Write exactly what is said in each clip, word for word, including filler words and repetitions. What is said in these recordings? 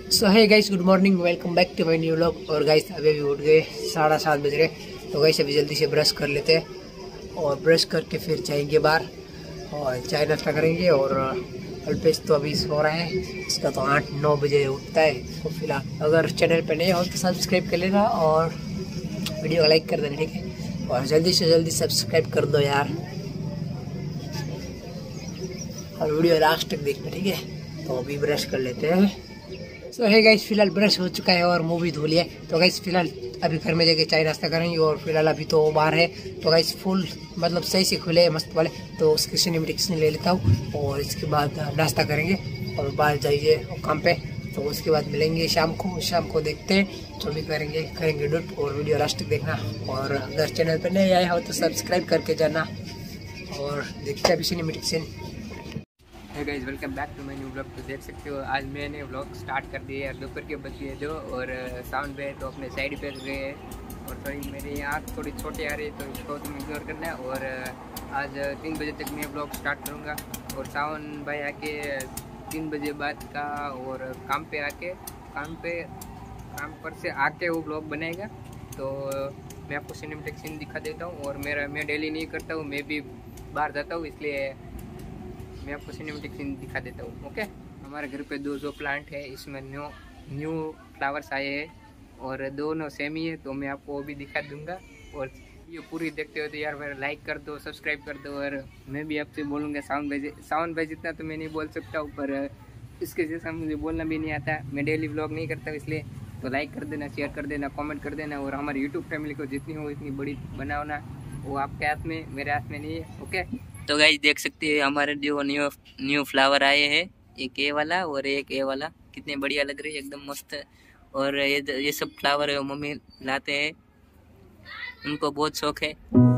So hi guys, good morning, welcome back to my new vlog. और guys अभी अभी उठ गए, साढ़े सात बज रहे। तो गाइस अभी जल्दी से ब्रश कर लेते हैं और ब्रश करके फिर जाएंगे बाहर और चाय नाश्ता करेंगे। और अल्पेश तो अभी सो रहा है, इसका तो आठ नौ बजे उठता है। तो फिलहाल अगर चैनल पे नहीं हो तो सब्सक्राइब कर लेना और वीडियो को लाइक कर देना, ठीक है। और जल्दी से जल्दी सब्सक्राइब कर दो यार, और वीडियो लास्ट तक देखना, ठीक है। तो अभी ब्रश कर लेते हैं। सो है गाइस, फिलहाल ब्रश हो चुका है और मुंह भी धो लिया है। तो गाइस फिलहाल अभी घर में जाके चाय नाश्ता करेंगे। और फिलहाल अभी तो बाहर है, तो गाइस फुल मतलब सही से खुले मस्त वाले। तो उसकी सिनेमेटिक्स ले लेता हूँ और इसके बाद नाश्ता करेंगे और बाहर जाइए काम पे। तो उसके बाद मिलेंगे शाम को। शाम को देखते हैं जो भी करेंगे करेंगे डुट। और वीडियो लास्ट तक देखना, और अगर चैनल पर नहीं आया हो तो सब्सक्राइब करके जाना। और देखते हैं अभी cinematics. Hey guys, welcome back to my new vlog. तो देख सकते हो आज मैंने व्लॉग स्टार्ट कर दिया है। दोपहर के बज गए दो और साउंड पे तो अपने साइड पे गए हैं। और थोड़ी मेरी आँख थोड़ी छोटी आ रही है तो इसको तुम इग्नोर करना है। और आज तीन बजे तक मैं व्लॉग स्टार्ट करूँगा। और सावन भाई आके तीन बजे बाद का और काम पे आके काम पे काम पर से आके वो व्लॉग बनाएगा। तो मैं आपको सिनेमैटिक सीन दिखा देता हूँ। और मेरा मैं डेली नहीं करता हूँ, मैं भी बाहर जाता हूँ, इसलिए मैं आपको सिनेमेटिक सीन दिखा देता हूँ। ओके, हमारे घर पे दो जो प्लांट है, इसमें न्यू न्यू फ्लावर्स आए हैं और दोनों सेम ही है, तो मैं आपको वो भी दिखा दूंगा। और ये पूरी देखते हो तो यार मेरा लाइक कर दो, सब्सक्राइब कर दो। और मैं भी आपसे बोलूँगा, साउंड भाई साउंड भाई जितना तो मैं नहीं बोल सकता हूँ, पर इसके जैसा मुझे बोलना भी नहीं आता। मैं डेली व्लॉग नहीं करता हूँ, इसलिए तो लाइक कर देना, शेयर कर देना, कॉमेंट कर देना। और हमारी यूट्यूब फैमिली को जितनी हो इतनी बड़ी बनाना, वो आपके हाथ में, मेरे हाथ में नहीं है। ओके, तो गाइस देख सकते हैं हमारे जो न्यू न्यू फ्लावर आए हैं, एक ये वाला और एक ये वाला, कितने बढ़िया लग रहे हैं, एकदम मस्त। और ये ये सब फ्लावर है वो मम्मी लाते हैं, उनको बहुत शौक है।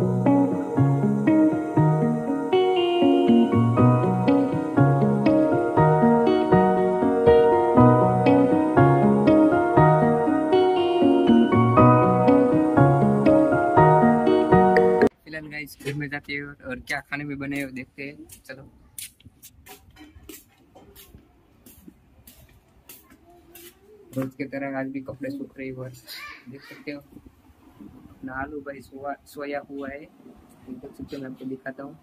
गाइस घर में जाते हैं और क्या खाने में बने हो देखते हैं, चलो। रोज की तरह आज भी कपड़े सूख रहे हैं, देख सकते हो। अपना आलू भाई सोया सोया हुआ है, देख सकते हो, मैं आपको दिखाता हूँ।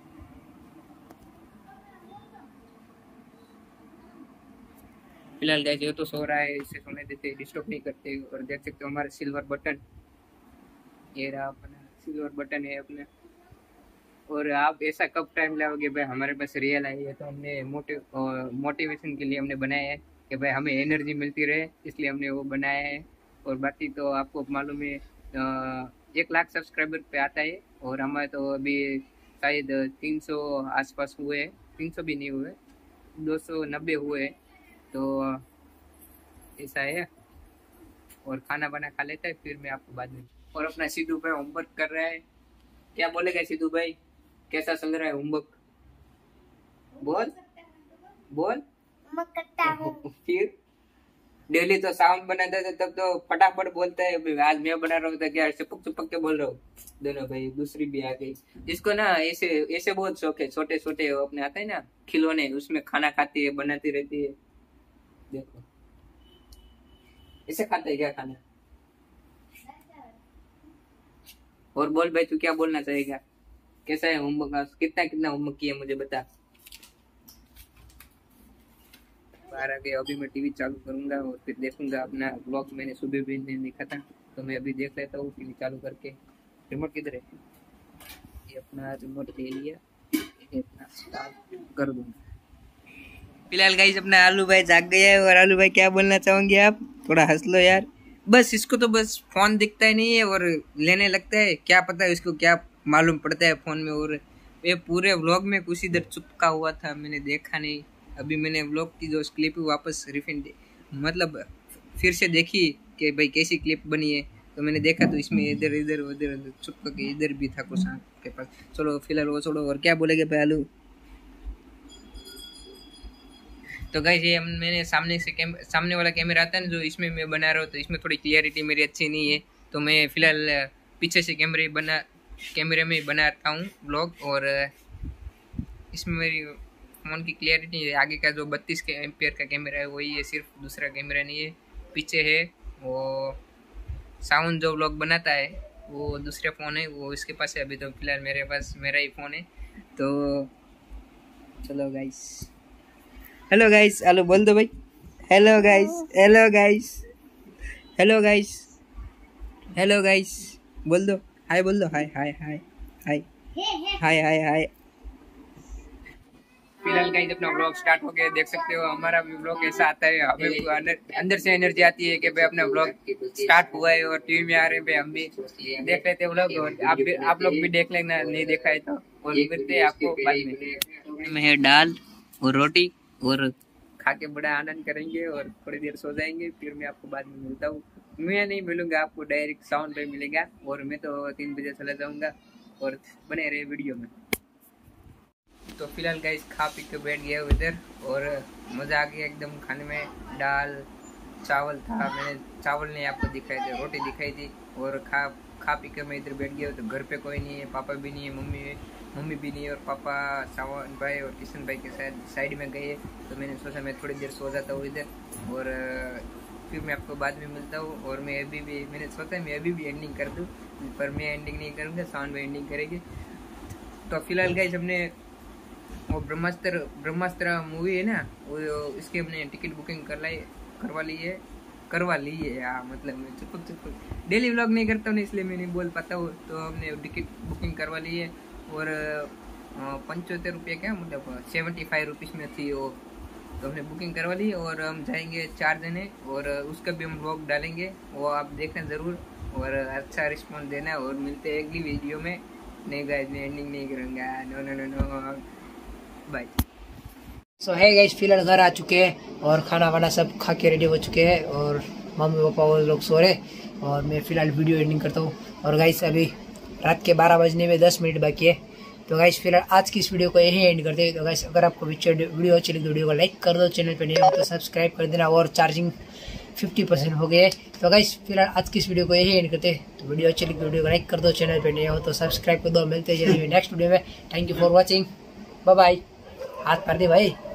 फिलहाल गाइस ये तो सो रहा है, इसे सोने देते, डिस्टर्ब नहीं करते। और देख सकते हो हमारे सिल्वर बटन, ये रहा अपना सिल्वर बटन है अपने। और आप ऐसा कब टाइम लाओगे भाई, हमारे पास रियल आई है, तो हमने मोटिव मोटिवेशन के लिए हमने बनाया है कि भाई हमें एनर्जी मिलती रहे, इसलिए हमने वो बनाया है। और बाकी तो आपको मालूम है, एक लाख सब्सक्राइबर पे आता है और हमारे तो अभी शायद तीन सौ आसपास हुए, तीन सौ भी नहीं हुए, दो सौ नब्बे हुए। तो ऐसा है। और खाना बना खा लेता है, फिर मैं आपको बाद में। और अपना सिद्धू भाई होमवर्क कर रहा है, क्या बोलेगा सिद्धू भाई, कैसा चल रहा है होमवर्क? बोल बोल करता है। फिर डेली तो साउंड बनाता था तब तो फटाफट बोलता है, आज मैं बना रहा हूँ तो क्या चिपक चिपक के बोल रहा हूँ। दोनों भाई, दूसरी भी आ गई। इसको ना ऐसे ऐसे बहुत शौक है, छोटे छोटे अपने आते है ना खिलौने, उसमें खाना खाती है, बनाती रहती है। देखो ऐसे खाता है क्या खाना। और बोल भाई, तू क्या बोलना चाहेगा, कैसा है होमवर्क, कितना कितना होमवर्क किया मुझे बता। बारह के अभी मैं टीवी चालू करूंगा और फिर देखूंगा अपना ब्लॉग। मैंने सुबह भी नहीं देखा था, तो मैं अभी देख लेता हूँ टीवी चालू करके। रिमोट किधर है? ये अपना रिमोट ले लिया, अपना स्टार्ट कर दूंगा। फिलहाल गाइस अपना आलू भाई जाग गया है। और आलू भाई क्या बोलना चाहोगे आप, थोड़ा हंस लो यार। बस इसको तो बस फोन दिखता ही नहीं है और लेने लगता है, क्या पता है इसको क्या मालूम पड़ता है फोन में। और ये पूरे व्लॉग में कुछ इधर चुपका हुआ था, मैंने देखा नहीं। अभी मैंने व्लॉग की जो क्लिप वापस रिफिन मतलब फिर से देखी कि भाई कैसी क्लिप बनी है, तो मैंने देखा तो इसमें इधर इधर उधर उधर चुपका के इधर भी था कुछ आपके पास। चलो फिलहाल वो छोड़ो, और क्या बोलेगे भाई आलू। तो गाइस ये मैंने सामने से कैम सामने वाला कैमरा आता है ना जो इसमें मैं बना रहा हूँ, तो इसमें थोड़ी क्लियरिटी मेरी अच्छी नहीं है, तो मैं फिलहाल पीछे से कैमरे बना कैमरे में बनाता हूँ ब्लॉग। और इसमें मेरी फ़ोन की क्लियरिटी है। आगे का जो बत्तीस के एम्पियर का कैमरा है वही है, सिर्फ दूसरा कैमरा नहीं है। पीछे है वो साउंड जो व्लॉग बनाता है वो दूसरे फ़ोन है, वो इसके पास है। अभी तो फिलहाल मेरे पास मेरा ही फ़ोन है। तो चलो गाइस, हेलो गाइस, हेलो बोल दो भाई, hello guys, hello guys, hello guys, hello guys बोल दो, हाय बोल दो, हाय हाय हाय हाय हाय हाय हाय। फिलहाल गाइस अपना व्लॉग स्टार्ट हो गया, देख सकते हो। हमारा भी व्लॉग ऐसा आता है, हमें अंदर, अंदर से एनर्जी आती है कि भाई अपना व्लॉग स्टार्ट हुआ है और टीवी में आ रहे हैं, हम भी देख लेते हैं व्लॉग। और आप भी, आप लोग भी देख लेना, नहीं देखा है तो। और मिलते हैं आपको बाद में। में है दाल और रोटी, और खा के बड़ा आनंद करेंगे और थोड़ी देर सो जाएंगे। फिर मैं आपको बाद में मिलता हूँ। मैं नहीं मिलूंगा आपको, डायरेक्ट साउंड पे मिलेगा। और मैं तो तीन बजे चला जाऊंगा, और बने रहे वीडियो में। तो फिलहाल गाइस खा पी के बैठ गया इधर, और मज़ा आ गया एकदम खाने में। दाल चावल था, मैंने चावल नहीं आपको दिखाई थे, रोटी दिखाई थी। और खा खा पी के मैं इधर बैठ गया। तो घर पे कोई नहीं है, पापा भी नहीं है, मम्मी है, मम्मी भी नहीं है, और पापा सावन भाई और किशन भाई के साथ साइड में गए। तो मैंने सोचा मैं थोड़ी देर सो जाता हूँ इधर, और फिर मैं आपको बाद में मिलता हूँ। और मैं अभी भी मैंने सोचा मैं अभी भी एंडिंग कर दूँ, पर मैं एंडिंग नहीं करूँगा, सावन भाई एंडिंग करेंगे। तो फिलहाल गाइस हमने वो ब्रह्मास्त्र ब्रह्मास्त्र मूवी है ना, वो इसके हमने टिकट बुकिंग कर लाई करवा ली है करवा ली है यार। मतलब मैं चुप चुप डेली व्लॉग नहीं करता हूँ ना, इसलिए मैं नहीं बोल पाता हूँ। तो हमने टिकट बुकिंग करवा ली है, और पंचहत्तर रुपये क्या मतलब सेवेंटी फाइव रुपीज़ में थी वो। तो हमने बुकिंग करवा ली, और हम जाएंगे चार जने, और उसका भी हम व्लॉग डालेंगे, वो आप देखना ज़रूर, और अच्छा रिस्पॉन्स देना। और मिलते हैं अगली वीडियो में। नहीं गाइस मैं एंडिंग नहीं करूँगा, no no no no, bye. So hi guys, फिलहाल घर आ चुके हैं और खाना वाना सब खा के रेडी हो चुके हैं, और मम्मी पापा वो लोग सो रहे, और मैं फिलहाल वीडियो एडिटिंग करता हूँ। और गाइस अभी रात के बारह बजने में दस मिनट बाकी है। तो गाइस फिलहाल आज की इस वीडियो को यहीं एंड करते हैं। तो गाइस अगर आपको वीडियो अच्छी लगी तो वीडियो को लाइक कर दो, चैनल पे नहीं हो तो सब्सक्राइब कर देना, और चार्जिंग फिफ्टी परसेंट हो गए। तो गाइस फिलहाल आज की इस वीडियो को यही एंड करते हैं। तो वीडियो अच्छी लगी वीडियो को लाइक कर दो, चैनल पे नहीं हो तो सब्सक्राइब कर दो। मिलते हैं नेक्स्ट वीडियो में। Thank you for watching, bye bye. हाथ पर दे भाई।